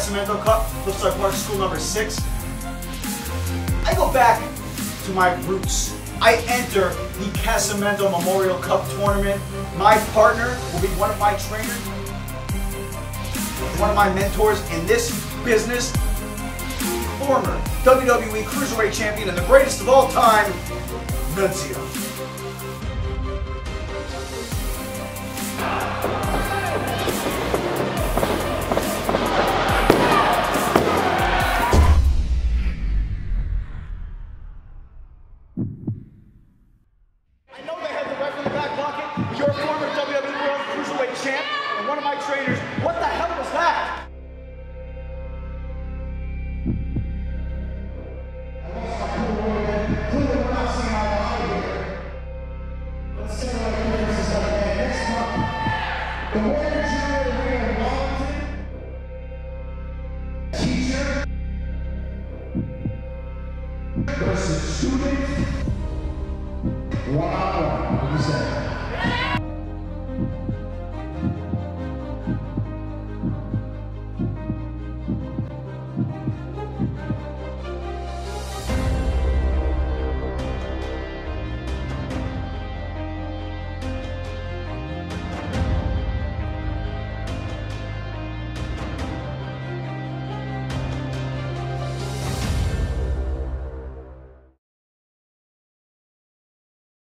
Casamento Cup, Flipside Park School number 6. I go back to my roots. I enter the Casamento Memorial Cup tournament. My partner will be one of my trainers, one of my mentors in this business, former WWE Cruiserweight Champion and the greatest of all time, Nunzio. I know they have the ref in the back pocket. You're a former WWE World Cruiserweight Champ and one of my trainers. What the hell was that? Clearly we're not seeing eye to eye here. Let's see what the difference is like next month. The winner